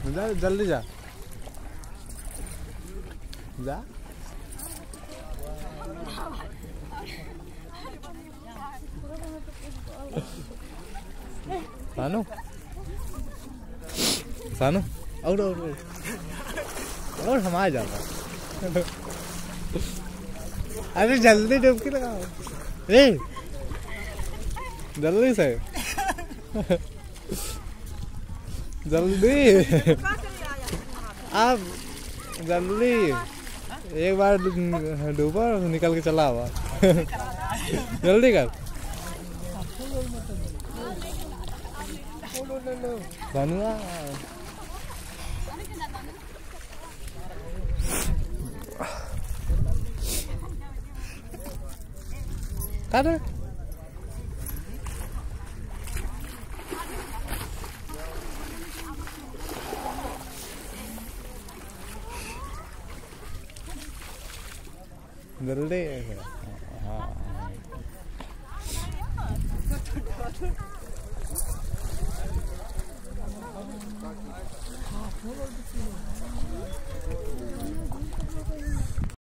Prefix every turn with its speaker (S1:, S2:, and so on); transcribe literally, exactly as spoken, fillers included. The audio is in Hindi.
S1: जा जल्दी जा जा सानू सानू और और और हम आ जाता। अरे जल्दी डुबकी लगाओ ए जल्दी से जल्दी आप जल्दी एक बार डूबा निकल के चला हुआ जल्दी कर सानुआ कर जल्दी